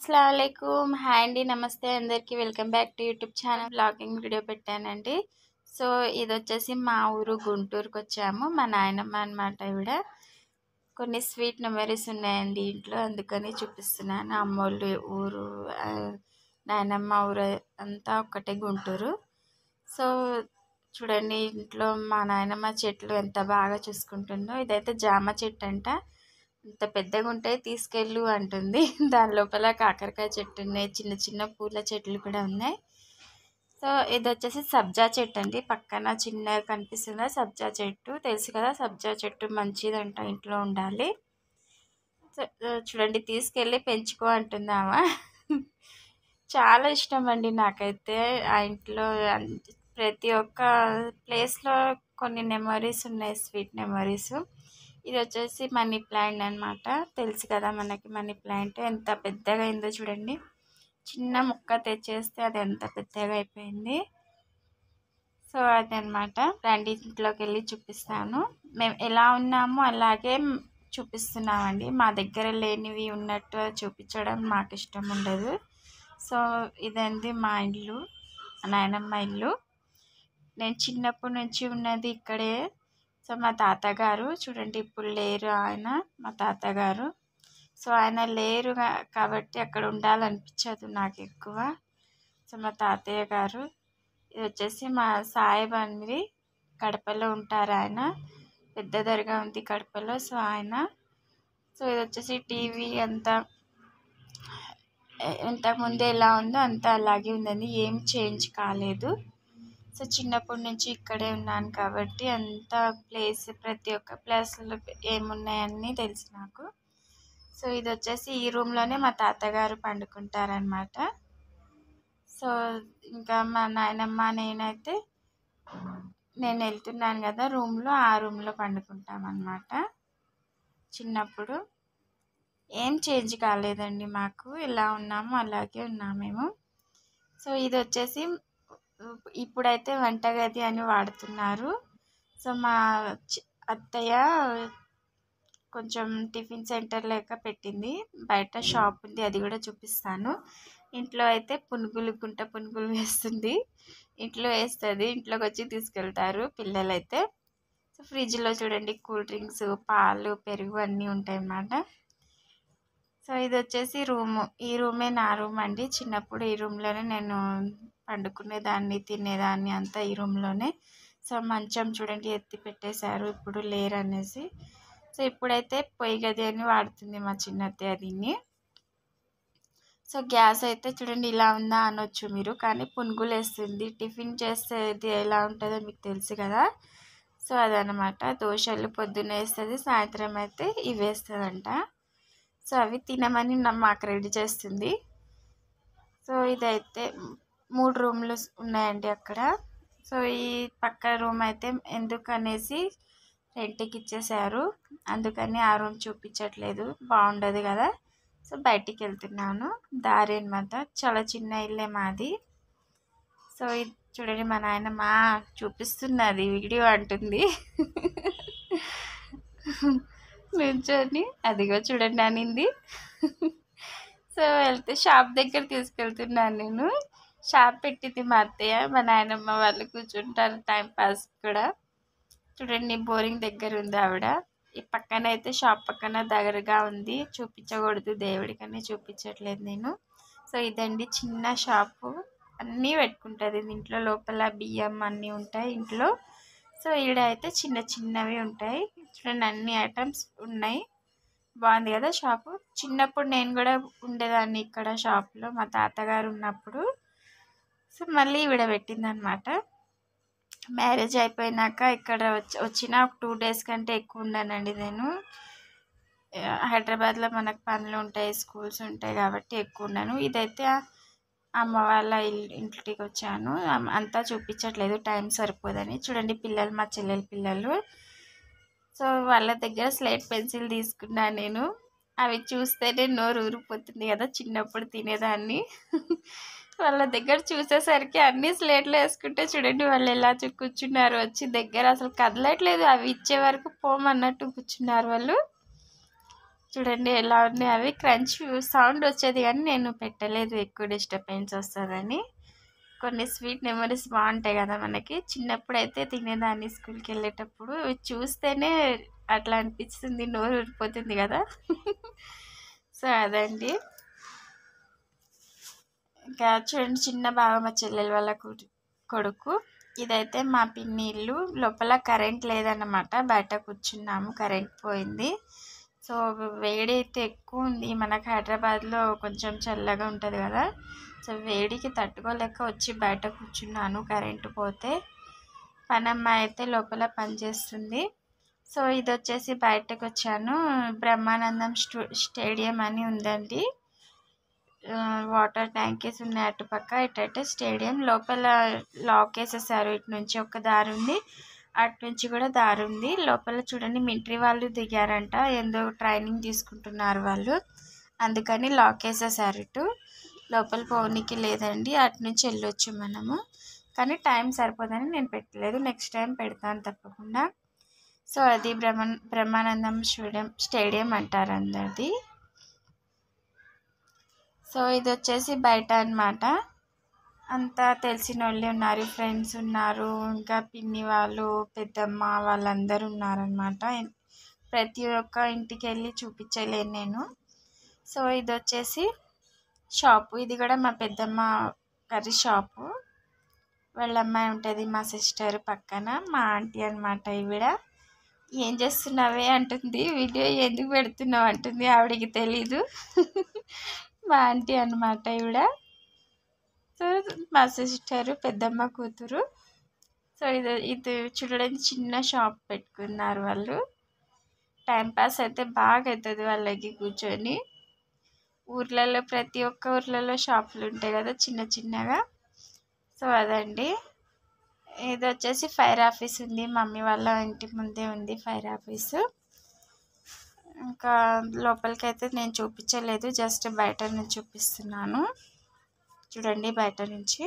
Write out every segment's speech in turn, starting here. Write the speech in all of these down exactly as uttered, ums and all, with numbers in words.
అస్సలాముఅలైకుం. Hi అండి, నమస్తే అందరికీ. Welcome back to YouTube channel. Vlogging video పెట్టానండి. సో ఇది వచ్చేసి మా ఊరు గుంటూరుకి వచ్చాము. మా నాయనమ్మ అనమాట. ఇవిడ కొన్ని స్వీట్ మెమరీస్ ఉన్నాయండి ఇంట్లో, అందుకని చూపిస్తున్నాను. అమ్మోళ్ళు ఊరు, నాయనమ్మ ఊరు అంతా ఒక్కటే గుంటూరు. సో చూడండి, ఇంట్లో మా నాయనమ్మ చెట్లు ఎంత బాగా చూసుకుంటుందో. ఇదైతే జామ చెట్టు అంట, ఇంత పెద్దగా ఉంటాయి, తీసుకెళ్ళు అంటుంది. దాని లోపల కాకరకాయ చెట్టు ఉన్నాయి, చిన్న చిన్న పూల చెట్లు కూడా ఉన్నాయి. సో ఇది వచ్చేసి సబ్జా చెట్టు అండి. పక్కన చిన్నగా కనిపిస్తుందా సబ్జా చెట్టు, తెలుసు కదా సబ్జా చెట్టు మంచిదంట, ఇంట్లో ఉండాలి. సో చూడండి, తీసుకెళ్ళి పెంచుకో అంటుందామా. చాలా ఇష్టం అండి నాకైతే. ఆ ఇంట్లో ప్రతి ఒక్క ప్లేస్లో కొన్ని మెమరీస్ ఉన్నాయి, స్వీట్ మెమరీస్. ఇది వచ్చేసి మనీ ప్లాంట్ అనమాట, తెలుసు కదా మనకి మనీ ప్లాంట్ ఎంత పెద్దగా అయిందో చూడండి. చిన్న ముక్క తెచ్చేస్తే అది ఎంత పెద్దగా అయిపోయింది. సో అదనమాట. రండి ఇంట్లోకి వెళ్ళి చూపిస్తాను. మేము ఎలా ఉన్నామో అలాగే చూపిస్తున్నామండి. మా దగ్గర లేనివి ఉన్నట్టు చూపించడం మాకు ఇష్టం ఉండదు. సో ఇదండి మా ఇల్లు, నాయనమ్మ ఇల్లు. నేను చిన్నప్పటి నుంచి ఉన్నది ఇక్కడే. సో మా తాతగారు చూడండి, ఇప్పుడు లేరు ఆయన, మా తాతగారు. సో ఆయన లేరు కాబట్టి అక్కడ ఉండాలనిపించదు నాకు ఎక్కువ. సో మా తాతయ్య గారు. ఇది వచ్చేసి మా సాయిబండి, కడపలో ఉంటారు ఆయన, పెద్ద దర్గా ఉంది కడపలో. సో ఆయన. సో ఇది వచ్చేసి టీవీ అంతా ఇంతకుముందు ఎలా ఉందో అంతా అలాగే ఉందండి, ఏం చేంజ్ కాలేదు. సో చిన్నప్పటి నుంచి ఇక్కడే ఉన్నాను కాబట్టి అంత ప్లేస్, ప్రతి ఒక్క ప్లేస్లో ఏమున్నాయన్నీ తెలుసు నాకు. సో ఇది వచ్చేసి ఈ రూమ్లోనే మా తాతగారు పండుకుంటారనమాట. సో ఇంకా మా నాయనమ్మ నేనైతే నేను వెళ్తున్నాను కదా రూమ్లో, ఆ రూమ్లో పండుకుంటామన్నమాట. చిన్నప్పుడు ఏం చేంజ్ కాలేదండి మాకు, ఎలా ఉన్నామో అలాగే ఉన్నాము మేము. సో ఇది వచ్చేసి ఇప్పుడైతే వంటగది అని వాడుతున్నారు. సో మా అత్తయ్య కొంచెం టిఫిన్ సెంటర్ లెక్క పెట్టింది, బయట షాప్ ఉంది, అది కూడా చూపిస్తాను. ఇంట్లో అయితే పునుగులు, గుంట పునుగులు వేస్తుంది, ఇంట్లో వేస్తుంది, ఇంట్లోకి వచ్చి తీసుకెళ్తారు పిల్లలైతే. సో ఫ్రిడ్జ్లో చూడండి కూల్ డ్రింక్స్, పాలు, పెరుగు అన్నీ ఉంటాయి అన్నమాట. సో ఇది వచ్చేసి రూము, ఈ రూమే నా రూమ్ అండి. చిన్నప్పుడు ఈ రూమ్లోనే నేను పండుకునేదాన్ని, తినేదాన్ని అంతా ఈ రూమ్లోనే. సో మంచం చూడండి ఎత్తి పెట్టేశారు, ఇప్పుడు లేరు అనేసి. సో ఇప్పుడైతే పొయ్యి గది అని వాడుతుంది మా చిన్నత్తయ్య దీన్ని. సో గ్యాస్ అయితే చూడండి ఇలా ఉందా అనొచ్చు మీరు, కానీ పునుగులు వేస్తుంది. టిఫిన్ చేసేది ఎలా ఉంటుందో మీకు తెలుసు కదా. సో అదనమాట. దోశలు పొద్దున్న వేస్తుంది, సాయంత్రం అయితే ఇవి వేస్తుందంట. సో అవి తినమని మాకు రెడీ చేస్తుంది. సో ఇదైతే మూడు రూమ్లు ఉన్నాయండి అక్కడ. సో ఈ పక్క రూమ్ అయితే ఎందుకనేసి రెంట్కి ఇచ్చేసారు, అందుకని ఆ రూమ్ చూపించట్లేదు, బాగుండదు కదా. సో బయటికి వెళ్తున్నాను, దారి అనమాట. చాలా చిన్న ఇల్లే మాది. సో ఇది చూడండి, మా నాయనమ్మ చూపిస్తున్నది వీడియో అంటుంది. నుంచొని అదిగో చూడండి అనింది. సో వెళ్తే షాప్ దగ్గర తీసుకెళ్తున్నాను నేను. షాప్ పెట్టింది మా అత్తయ్య, మా నాయనమ్మ వాళ్ళు కూర్చుంటారు టైం పాస్ కూడా. చూడండి బోరింగ్ దగ్గర ఉంది ఆవిడ. ఈ పక్కన అయితే షాప్ పక్కన దగ్గరగా ఉంది, చూపించకూడదు దేవుడికని చూపించట్లేదు నేను. సో ఇదండి చిన్న షాపు, అన్నీ పెట్టుకుంటుంది ఇంట్లో, లోపల బియ్యం అన్నీ ఉంటాయి ఇంట్లో. సో ఈడ అయితే చిన్న చిన్నవి ఉంటాయి చూడండి, అన్ని ఐటమ్స్ ఉన్నాయి. బాగుంది కదా షాపు. చిన్నప్పుడు నేను కూడా ఉండేదాన్ని ఇక్కడ షాప్లో, మా తాతగారు ఉన్నప్పుడు. సో మళ్ళీ ఈవిడ పెట్టిందనమాట. మ్యారేజ్ అయిపోయినాక ఇక్కడ వచ్చి వచ్చిన ఒక టూ డేస్ కంటే ఎక్కువ ఉండనండి నేను. హైదరాబాద్లో మనకు పనులు ఉంటాయి, స్కూల్స్ ఉంటాయి కాబట్టి ఎక్కువ ఉండను. ఇదైతే అమ్మ వాళ్ళ ఇంటికి వచ్చాను, అంతా చూపించట్లేదు, టైం సరిపోదని. చూడండి పిల్లలు, మా చెల్లెల పిల్లలు. సో వాళ్ళ దగ్గర స్లేట్ పెన్సిల్ తీసుకున్నాను నేను. అవి చూస్తేనే నోరు ఊరిపోతుంది కదా, చిన్నప్పుడు తినేదాన్ని. వాళ్ళ దగ్గర చూసేసరికి అన్ని స్లేట్లు వేసుకుంటే చూడండి వాళ్ళు ఎలా కూర్చున్నారు వచ్చి దగ్గర, అసలు కదలట్లేదు, అవి ఇచ్చే వరకు పోమన్నట్టు కూర్చున్నారు వాళ్ళు. చూడండి ఎలా ఉన్నాయి అవి. క్రంచ్ సౌండ్ వచ్చేది కానీ నేను పెట్టలేదు, ఎక్కువ డిస్టర్బెన్స్ వస్తుందని. కొన్ని స్వీట్ మెమరీస్ బాగుంటాయి కదా మనకి. చిన్నప్పుడైతే తినేదాన్ని స్కూల్కి వెళ్ళేటప్పుడు, చూస్తేనే అట్లా అనిపిస్తుంది, నోరు ఊరిపోతుంది కదా. సో అదండి. ఇంకా చూడండి, చిన్న బాగా మా చెల్లెల వాళ్ళ కొడుకు. ఇదైతే మా పిన్ని ఇల్లు. లోపల కరెంట్ లేదన్నమాట, బయట కూర్చున్నాము, కరెంట్ పోయింది. సో వేడి అయితే ఎక్కువ ఉంది. మనకు హైదరాబాద్లో కొంచెం చల్లగా ఉంటుంది కదా, సో వేడికి తట్టుకోలేక వచ్చి బయట కూర్చున్నాను కరెంటు పోతే. పనమ్మ అయితే లోపల పనిచేస్తుంది. సో ఇది వచ్చేసి బయటకు వచ్చాను. బ్రహ్మానందం స్టూ స్టేడియం అని ఉందండి. వాటర్ ట్యాంకీస్ ఉన్నాయి అటుపక్క, ఇటైతే స్టేడియం. లోపల లాక్ వేసేసారు, ఇటు నుంచి ఒక దారి ఉంది, అటు నుంచి కూడా దారి ఉంది. లోపల చూడండి మిలిటరీ వాళ్ళు దిగారంట, ఏందో ట్రైనింగ్ తీసుకుంటున్నారు వాళ్ళు, అందుకని లాక్ వేసేసారు. ఇటు లోపల పోనీకి లేదండి, అటు నుంచి వెళ్ళొచ్చు మనము. కానీ టైం సరిపోదని నేను పెట్టలేదు, నెక్స్ట్ టైం పెడతాను తప్పకుండా. సో అది బ్రహ్మ బ్రహ్మానందం స్టేడియం స్టేడియం అంటారు అందరిది. సో ఇది వచ్చేసి బయట అన్నమాట. అంతా తెలిసిన వాళ్ళే ఉన్నారు, ఫ్రెండ్స్ ఉన్నారు, ఇంకా పిన్ని వాళ్ళు, పెద్దమ్మ వాళ్ళందరూ ఉన్నారనమాట. ప్రతి ఒక్క ఇంటికి వెళ్ళి చూపించలేను నేను. సో ఇది వచ్చేసి షాపు, ఇది కూడా మా పెద్దమ్మ కర్రీ షాపు. వాళ్ళ అమ్మాయి ఉంటుంది మా సిస్టర్ పక్కన, మా ఆంటీ అనమాట ఈవిడ. ఏం చేస్తున్నావే అంటుంది, వీడియో ఎందుకు పెడుతున్నావు అంటుంది, ఆవిడకి తెలీదు. మా ఆంటీ అనమాట ఈవిడ. సో మా సిస్టరు, పెద్దమ్మ కూతురు. సో ఇది ఇది చూడడానికి చిన్న షాప్ పెట్టుకున్నారు వాళ్ళు. టైంపాస్ అయితే బాగా అవుతుంది వాళ్ళకి కూర్చొని. ఊర్లలో ప్రతి ఒక్క ఊర్లలో షాపులు ఉంటాయి కదా చిన్న చిన్నగా. సో అదండి. ఇది వచ్చేసి ఫైర్ ఆఫీస్ ఉంది, మమ్మీ వాళ్ళ ఇంటి ముందే ఉంది ఫైర్ ఆఫీసు. ఇంకా లోపలికి అయితే నేను చూపించలేదు, జస్ట్ బయట నుంచి చూపిస్తున్నాను. చూడండి బయట నుంచి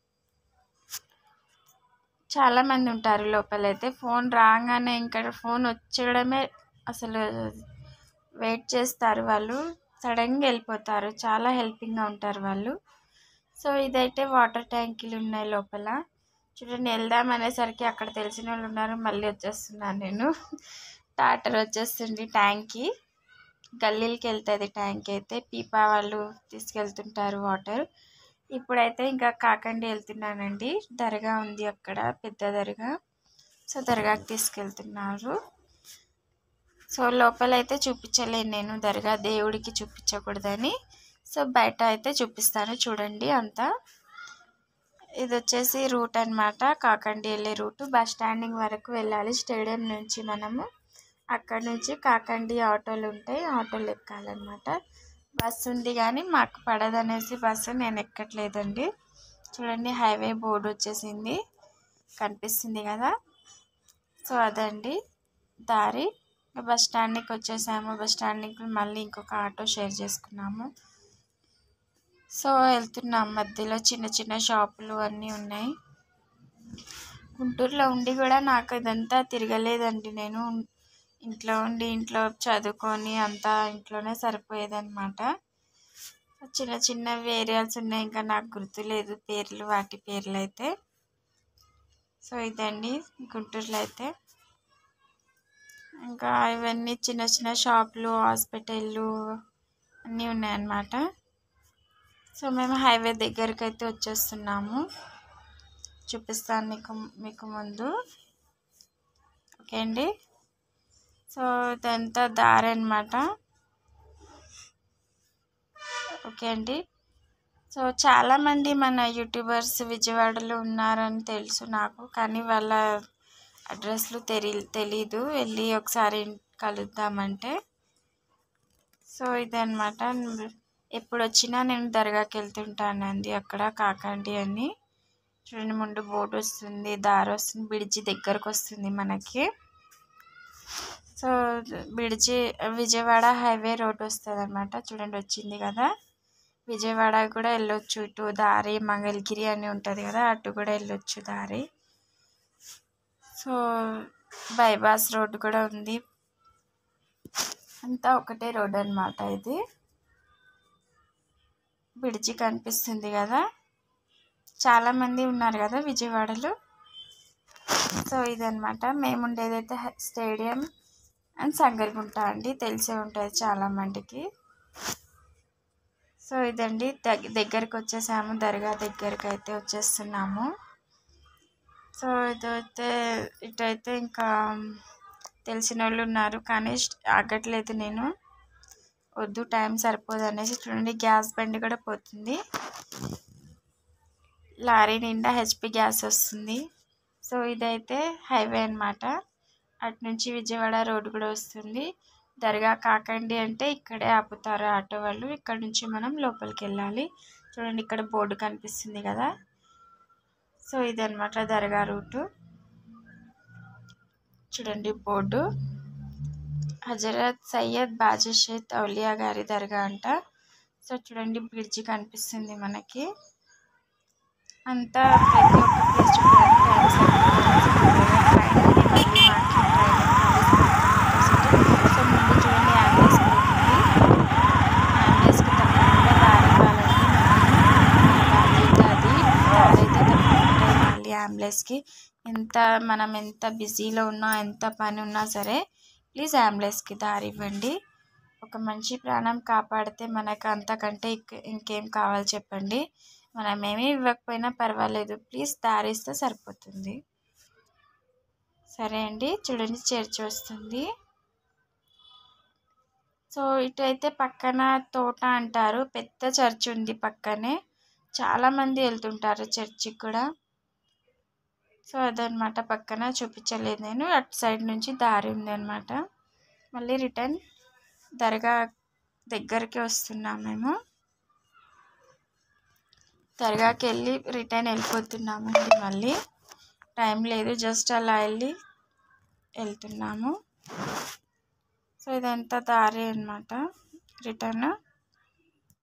చాలామంది ఉంటారు లోపలైతే. ఫోన్ రాగానే ఇంకా ఫోన్ వచ్చేయడమే, అసలు వెయిట్ చేస్తారు వాళ్ళు, సడన్గా వెళ్ళిపోతారు, చాలా హెల్పింగ్గా ఉంటారు వాళ్ళు. సో ఇదైతే వాటర్ ట్యాంకీలు ఉన్నాయి లోపల. చూడండి వెళ్దాం అనేసరికి అక్కడ తెలిసిన వాళ్ళు ఉన్నారు, మళ్ళీ వచ్చేస్తున్నాను నేను. టాటర్ వచ్చేస్తుంది ట్యాంకీ, గల్లీలకి వెళ్తుంది ట్యాంక్ అయితే. పీపా వాళ్ళు తీసుకెళ్తుంటారు వాటర్. ఇప్పుడైతే ఇంకా కాకండి వెళ్తున్నానండి, దర్గా ఉంది అక్కడ, పెద్ద దర్గా. సో దర్గాకి తీసుకెళ్తున్నారు. సో లోపలైతే చూపించలేను నేను, దర్గా దేవుడికి చూపించకూడదని. సో బయట అయితే చూపిస్తాను చూడండి అంతా. ఇది వచ్చేసి రూట్ అనమాట, కాకండి వెళ్ళే రూటు. బస్ స్టాండింగ్ వరకు వెళ్ళాలి స్టేడియం నుంచి మనము. అక్కడ నుంచి కాకండి ఆటోలు ఉంటాయి, ఆటోలు ఎక్కాలన్నమాట. బస్సు ఉంది కానీ మాకు పడదనేసి బస్సు నేను ఎక్కట్లేదండి. చూడండి హైవే బోర్డు వచ్చేసింది, కనిపిస్తుంది కదా. సో అదండి దారి. బస్ స్టాండ్కి వచ్చేసాము, బస్ స్టాండ్కి మళ్ళీ ఇంకొక ఆటో షేర్ చేసుకున్నాము. సో వెళ్తున్నాం, మధ్యలో చిన్న చిన్న షాపులు అన్నీ ఉన్నాయి. గుంటూరులో ఉండి కూడా నాకు ఇదంతా తిరగలేదండి నేను. ఇంట్లో ఉండి ఇంట్లో చదువుకొని అంతా ఇంట్లోనే సరిపోయేదన్నమాట. చిన్న చిన్న ఏరియాస్ ఉన్నాయి, ఇంకా నాకు గుర్తులేదు పేర్లు, వాటి పేర్లు అయితే. సో ఇదండి గుంటూరులో అయితే. ఇంకా ఇవన్నీ చిన్న చిన్న షాపులు, హాస్పిటళ్ళు అన్నీ ఉన్నాయన్నమాట. సో మేము హైవే దగ్గరికి అయితే వచ్చేస్తున్నాము, చూపిస్తాను మీకు మీకు ముందు. ఓకే అండి. సో ఇదంతా దారి అన్నమాట. ఓకే అండి. సో చాలామంది మన యూట్యూబర్స్ విజయవాడలో ఉన్నారని తెలుసు నాకు, కానీ వాళ్ళ అడ్రస్లు తెలి తెలీదు వెళ్ళి ఒకసారి కలుద్దామంటే. సో ఇదన్నమాట. ఎప్పుడు వచ్చినా నేను దర్గాకి వెళ్తుంటానండి, అక్కడ కాకండి అని. చూడండి ముందు బోర్డు వస్తుంది, దారి వస్తుంది, బ్రిడ్జి దగ్గరకు వస్తుంది మనకి. So bridge Vijayawada highway road వస్తుంది అనమాట. చూడండి వచ్చింది కదా. విజయవాడ కూడా వెళ్ళొచ్చు, ఇటు దారి మంగళగిరి అని ఉంటుంది కదా, అటు కూడా వెళ్ళొచ్చు దారి. సో బైపాస్ రోడ్డు కూడా ఉంది. అంతా ఒకటే రోడ్ అన్నమాట. ఇది బ్రిడ్జి కనిపిస్తుంది కదా, చాలామంది ఉన్నారు కదా విజయవాడలో. సో ఇదన్నమాట మేము ఉండేదైతే స్టేడియం అండ్ సంగరిగుంట అండి, తెలిసే ఉంటుంది చాలామందికి. సో ఇదండి దగ్గరికి వచ్చేసాము, దర్గా దగ్గరికి అయితే వచ్చేస్తున్నాము. సో ఇదైతే ఇటైతే ఇంకా తెలిసిన వాళ్ళు ఉన్నారు కానీ ఆగట్లేదు, నేను వద్దు టైం సరిపోదు అనేసి. చూడండి గ్యాస్ బండి కూడా పోతుంది, లారీ నిండా హెచ్పి గ్యాస్ వస్తుంది. సో ఇదైతే హైవే అన్నమాట, అటు నుంచి విజయవాడ రోడ్డు కూడా వస్తుంది. దర్గా కాకండి అంటే ఇక్కడే ఆపుతారు ఆటో వాళ్ళు, ఇక్కడ నుంచి మనం లోపలికి వెళ్ళాలి. చూడండి ఇక్కడ బోర్డు కనిపిస్తుంది కదా, సో ఇదన్నమాట దర్గా రూటు. చూడండి బోర్డు, హజరత్ సయ్యద్ బాజిషేద్ ఔలియా గారి దర్గా అంట. సో చూడండి బ్రిడ్జి కనిపిస్తుంది మనకి. అంతా ప్రతి ఒక్క ప్లేస్ చూడడానికి టైం సరిపోతుంది. మళ్ళీ మాకు సో ముందు చూడండి అంబులెన్స్ పోతుంది, అంబులెన్స్కి తప్పకుండా దారి ఇవ్వాలండి. బాధ్యత అది, దారైతే తప్పకుండా మళ్ళీ అంబులెన్స్కి. ఎంత మనం ఎంత బిజీలో ఉన్నా ఎంత పని ఉన్నా సరే ప్లీజ్ అంబులెన్స్కి దారి ఇవ్వండి. ఒక మనిషి ప్రాణం కాపాడితే మనకు అంతకంటే ఇంకేం కావాలి చెప్పండి. మనం ఏమీ ఇవ్వకపోయినా పర్వాలేదు, ప్లీజ్ దారి ఇస్తే సరిపోతుంది. సరే అండి, చూడండి చర్చ్ వస్తుంది. సో ఇటైతే పక్కన తోట అంటారు, పెద్ద చర్చ్ ఉంది పక్కనే, చాలామంది వెళ్తుంటారు చర్చికి కూడా. సో అదనమాట, పక్కన చూపించలేదు నేను, అటు సైడ్ నుంచి దారి ఉంది అనమాట. మళ్ళీ రిటర్న్ దర్గా దగ్గరికి వస్తున్నాం మేము, దర్గాకి వెళ్ళి రిటర్న్ వెళ్ళిపోతున్నామండి. మళ్ళీ టైం లేదు, జస్ట్ అలా వెళ్ళి వెళ్తున్నాము. సో ఇదంతా దారి అన్నమాట రిటర్న్.